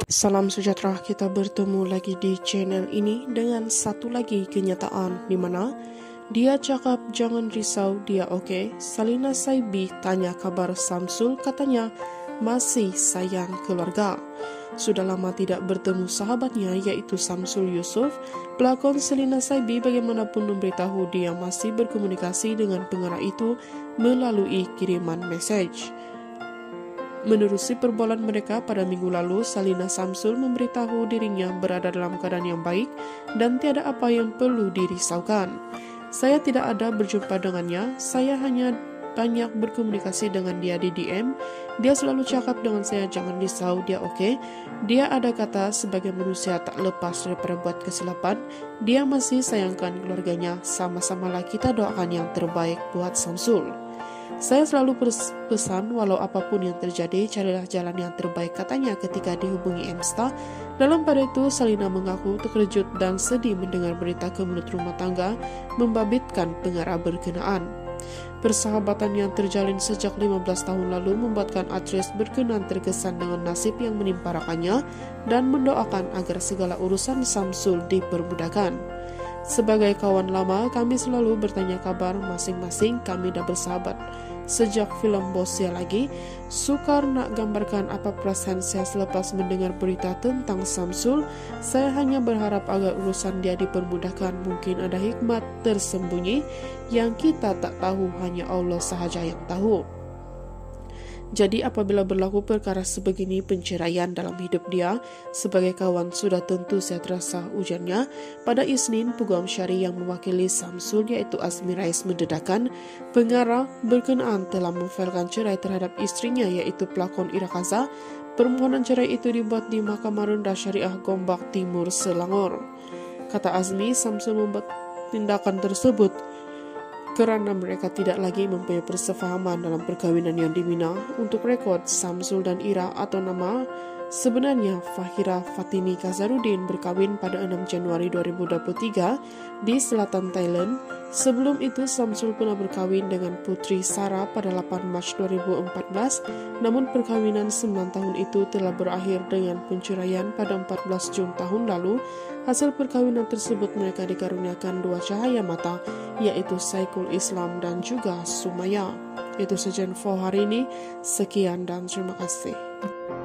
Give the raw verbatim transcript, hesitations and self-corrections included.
Salam sejahtera, kita bertemu lagi di channel ini dengan satu lagi kenyataan di mana dia cakap jangan risau, dia oke. Okay. Salina Saibi tanya kabar Samsul, katanya masih sayang keluarga. Sudah lama tidak bertemu sahabatnya yaitu Samsul Yusuf. Pelakon Salina Saibi bagaimanapun memberitahu dia masih berkomunikasi dengan pengarah itu melalui kiriman message. Menerusi perbualan mereka pada minggu lalu, Salina Samsul memberitahu dirinya berada dalam keadaan yang baik dan tiada apa yang perlu dirisaukan. Saya tidak ada berjumpa dengannya, saya hanya banyak berkomunikasi dengan dia di D M. Dia selalu cakap dengan saya jangan risau, dia oke. Okay. Dia ada kata sebagai manusia tak lepas daripada buat kesilapan. Dia masih sayangkan keluarganya, sama-samalah kita doakan yang terbaik buat Samsul. Saya selalu pesan walau apapun yang terjadi, carilah jalan yang terbaik, katanya ketika dihubungi Emsta. Dalam pada itu, Salina mengaku terkejut dan sedih mendengar berita kemelut rumah tangga membabitkan pengarah berkenaan. Persahabatan yang terjalin sejak lima belas tahun lalu membuatkan aktris berkenan terkesan dengan nasib yang menimpa rakannya dan mendoakan agar segala urusan Samsul dipermudahkan. Sebagai kawan lama, kami selalu bertanya kabar masing-masing, kami dah bersahabat sejak filem Bosya lagi. Sukar nak gambarkan apa perasaan saya selepas mendengar berita tentang Samsul. Saya hanya berharap agar urusan dia dipermudahkan. Mungkin ada hikmat tersembunyi yang kita tak tahu, hanya Allah sahaja yang tahu. Jadi apabila berlaku perkara sebegini, penceraian dalam hidup dia, sebagai kawan sudah tentu saya terasa ujarnya. Pada Isnin, Peguam Syari yang mewakili Samsul yaitu Azmi Rais mendedakan pengarah berkenaan telah memfailkan cerai terhadap istrinya yaitu pelakon Ira Kaza. Permohonan cerai itu dibuat di Mahkamah Rendah Syariah Gombak Timur, Selangor. Kata Azmi, Samsul membuat tindakan tersebut karena mereka tidak lagi mempunyai persefahaman dalam perkawinan yang dibina. Untuk rekod, Samsul dan Ira atau nama sebenarnya Fahira Fatini Kazarudin berkawin pada enam Januari dua ribu dua puluh tiga di selatan Thailand. Sebelum itu, Samsul pernah berkawin dengan Putri Sarah pada delapan Mac dua ribu empat belas. Namun perkawinan sembilan tahun itu telah berakhir dengan perceraian pada empat belas Jun tahun lalu. Hasil perkawinan tersebut mereka dikaruniakan dua cahaya mata, yaitu Saikul Islam dan juga Sumaya. Itu saja info hari ini. Sekian dan terima kasih.